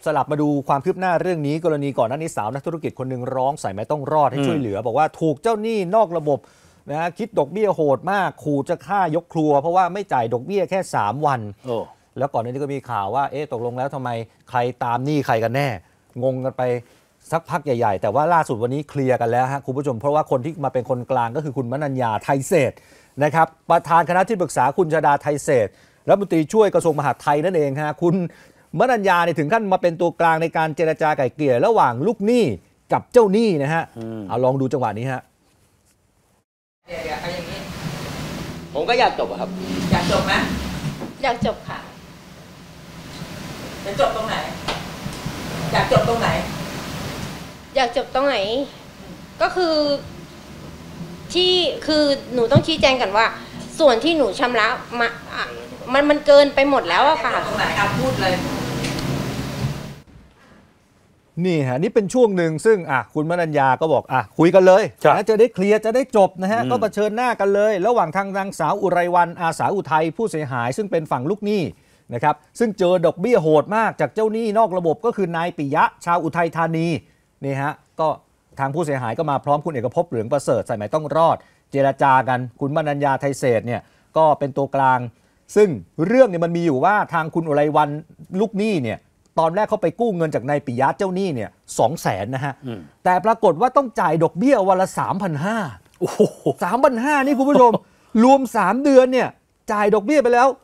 สลับมาดูความคืบหน้าเรื่องนี้กรณีก่อนหน้านี้สาวนักธุรกิจคนหนึ่งร้องสายไม้ต้องรอดให้ช่วยเหลือบอกว่าถูกเจ้าหนี้นอกระบบนะคิดดอกเบี้ยโหดมากขู่จะฆ่ายกครัวเพราะว่าไม่จ่ายดอกเบี้ยแค่3 วันแล้วก่อนหน้านี้ก็มีข่าวว่าตกลงแล้วทำไมใครตามหนี้ใครกันแน่งงกันไปสักพักใหญ่ๆแต่ว่าล่าสุดวันนี้เคลียร์กันแล้วฮะคุณผู้ชมเพราะว่าคนที่มาเป็นคนกลางก็คือคุณมนัญญาไทยเศรษฐ์นะครับประธานคณะที่ปรึกษาคุณชฎาไทยเศรษฐ์รัฐมนตรีช่วยกระทรวงมหาดไทยนั่นเองฮะคุณมนัญญาเนี่ยถึงขั้นมาเป็นตัวกลางในการเจรจาไกล่เกลี่ยระหว่างลูกหนี้กับเจ้าหนี้นะฮะเอาลองดูจังหวะนี้ฮะเดี๋ยวเอาอย่างนี้ผมก็อยากจบครับอยากจบไหมอยากจบค่ะจะจบตรงไหนอยากจบตรงไหนอยากจบตรงไหนก็คือหนูต้องชี้แจงกันว่าส่วนที่หนูชำระมามันเกินไปหมดแล้วอะค่ะตรงไหนพูดเลยนี่ฮะนี่เป็นช่วงหนึ่งซึ่งคุณมนัญญาก็บอกคุยกันเลยนะจะได้เคลียร์จะได้จบนะฮะก็เผชิญหน้ากันเลยระหว่างทางนางสาวอุไรวรรณอาสาอุทัยผู้เสียหายซึ่งเป็นฝั่งลูกหนี้นะครับซึ่งเจอดอกเบี้ยโหดมากจากเจ้าหนี้นอกระบบก็คือนายปิยะชาวอุทัยธานีนี่ฮะก็ทางผู้เสียหายก็มาพร้อมคุณเอกภพเหลืองประเสริฐสายไหมต้องรอดเจรจากันคุณมนัญญาไทยเศรษฐ์เนี่ยก็เป็นตัวกลางซึ่งเรื่องเนี่ยมันมีอยู่ว่าทางคุณอุไรวรรณลูกหนี้เนี่ยตอนแรกเขาไปกู้เงินจากนายปิยะเจ้าหนี้เนี่ย200,000นะฮะแต่ปรากฏว่าต้องจ่ายดอกเบี้ยวันละ 3,500 โอ้โห 3,500 นี่คุณผู้ชม รวม3 เดือนเนี่ยจ่ายดอกเบี้ยไปแล้ว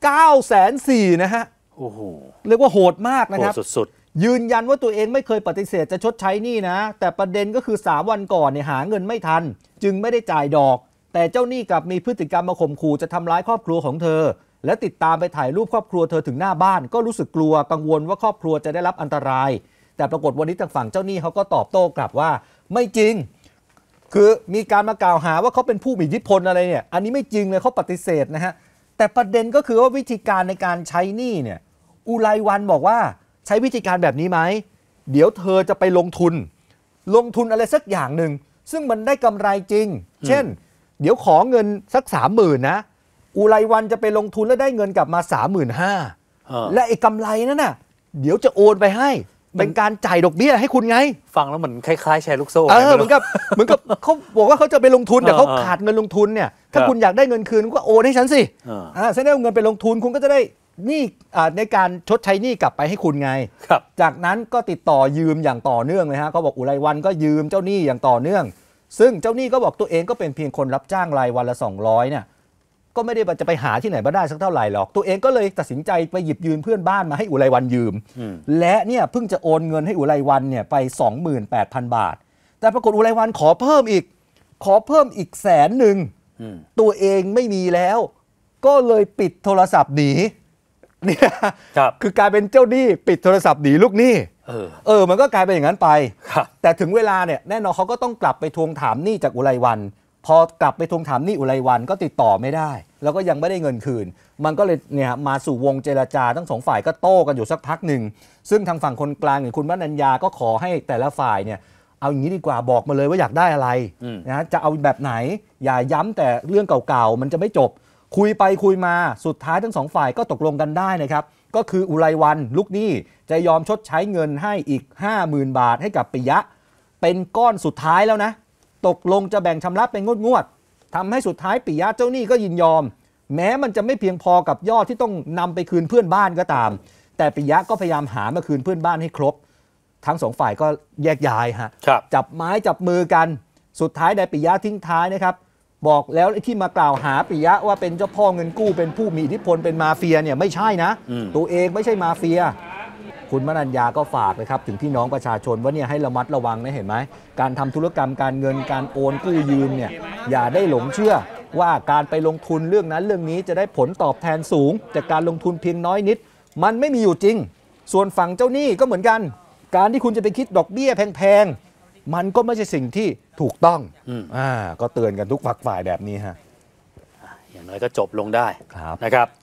940,000 นะฮะโอ้โหเรียกว่าโหดมากนะครับสุดๆยืนยันว่าตัวเองไม่เคยปฏิเสธจะชดใช้หนี้นะแต่ประเด็นก็คือ3 วันก่อนเนี่ยหาเงินไม่ทันจึงไม่ได้จ่ายดอกแต่เจ้าหนี้กลับมีพฤติกรรมมาข่มขู่จะทำร้ายครอบครัวของเธอและติดตามไปถ่ายรูปครอบครัวเธอถึงหน้าบ้านก็รู้สึกกลัวกังวลว่าครอบครัวจะได้รับอันตรายแต่ปรากฏวันนี้ทางฝั่งเจ้าหนี้เขาก็ตอบโต้กลับว่าไม่จริงคือมีการมากล่าวหาว่าเขาเป็นผู้มีอิทธิพลอะไรเนี่ยอันนี้ไม่จริงเลยเขาปฏิเสธนะฮะแต่ประเด็นก็คือว่าวิธีการในการใช้หนี้เนี่ยอุไรวรรณบอกว่าใช้วิธีการแบบนี้ไหมเดี๋ยวเธอจะไปลงทุนอะไรสักอย่างหนึ่งซึ่งมันได้กำไรจริงเช่นเดี๋ยวขอเงินสัก 30,000 นะอุไรวรรณจะไปลงทุนแล้วได้เงินกลับมา 35,000 และไอ้กำไรนั้นน่ะเดี๋ยวจะโอนไปให้เป็นการจ่ายดอกเบี้ยให้คุณไงฟังแล้วเหมือนคล้ายๆแชร์ลูกโซ่เหมือนกับเขาบอกว่าเขาจะไปลงทุนแต่เขาขาดเงินลงทุนเนี่ยถ้าคุณอยากได้เงินคืนก็โอนให้ฉันสิฉันได้เอาเงินไปลงทุนคุณก็จะได้นี่ในการชดใช้หนี้กลับไปให้คุณไงจากนั้นก็ติดต่อยืมอย่างต่อเนื่องเลยฮะเขาบอกอุไรวรรณก็ยืมเจ้าหนี้อย่างต่อเนื่องซึ่งเจ้าหนี้ก็บอกตัวเองก็เป็นเพียงคนรับจ้างรายวันละ200เนี่ยก็ไม่ได้จะไปหาที่ไหนมาได้สักเท่าไหร่หรอกตัวเองก็เลยตัดสินใจไปหยิบยืมเพื่อนบ้านมาให้อุไรวรรณยืมและเนี่ยเพิ่งจะโอนเงินให้อุไรวรรณเนี่ยไป 28,000 บาทแต่ปรากฏอุไรวรรณขอเพิ่มอีก100,000ตัวเองไม่มีแล้วก็เลยปิดโทรศัพท์หนีเนี่ยคือกลายเป็นเจ้าหนี้ปิดโทรศัพท์หนีลูกหนี้มันก็กลายเป็นอย่างนั้นไปแต่ถึงเวลาเนี่ยแน่นอนเขาก็ต้องกลับไปทวงถามหนี้จากอุไรวรรณพอกลับไปทวงถามหนี้อุไรวรรณก็ติดต่อไม่ได้แล้วก็ยังไม่ได้เงินคืนมันก็เลยเนี่ยมาสู่วงเจรจาทั้งสองฝ่ายก็โต้กันอยู่สักพักหนึ่งซึ่งทางฝั่งคนกลางอย่างคุณมนัญญาก็ขอให้แต่ละฝ่ายเนี่ยเอาอย่างนี้ดีกว่าบอกมาเลยว่าอยากได้อะไรนะจะเอาแบบไหนอย่าย้ำแต่เรื่องเก่าๆมันจะไม่จบคุยไปคุยมาสุดท้ายทั้งสองฝ่ายก็ตกลงกันได้นะครับก็คืออุไรวรรณลูกหนี้จะยอมชดใช้เงินให้อีก 50,000 บาทให้กับปิยะเป็นก้อนสุดท้ายแล้วนะตกลงจะแบ่งชำระเป็นงวดทำให้สุดท้ายปิยะเจ้าหนี้ก็ยินยอมแม้มันจะไม่เพียงพอกับยอดที่ต้องนำไปคืนเพื่อนบ้านก็ตามแต่ปิยะก็พยายามหามาคืนเพื่อนบ้านให้ครบทั้งสองฝ่ายก็แยกย้ายฮะจับไม้จับมือกันสุดท้ายนายปิยะทิ้งท้ายนะครับบอกแล้วที่มากล่าวหาปิยะว่าเป็นเจ้าพ่อเงินกู้เป็นผู้มีอิทธิพลเป็นมาเฟียเนี่ยไม่ใช่นะตัวเองไม่ใช่มาเฟียคุณมนัญญาก็ฝากนะครับถึงพี่น้องประชาชนว่าเนี่ยให้ระมัดระวังนะเห็นไหมการทำธุรกรรมการเงินการโอนกู้ยืมเนี่ยอย่าได้หลงเชื่อว่าการไปลงทุนเรื่องนั้นเรื่องนี้จะได้ผลตอบแทนสูงจากการลงทุนเพียงน้อยนิดมันไม่มีอยู่จริงส่วนฝั่งเจ้าหนี้ก็เหมือนกันการที่คุณจะไปคิดดอกเบี้ยแพงๆมันก็ไม่ใช่สิ่งที่ถูกต้องก็เตือนกันทุกฝักฝ่ายแบบนี้ฮะอย่างน้อยก็จบลงได้นะครับ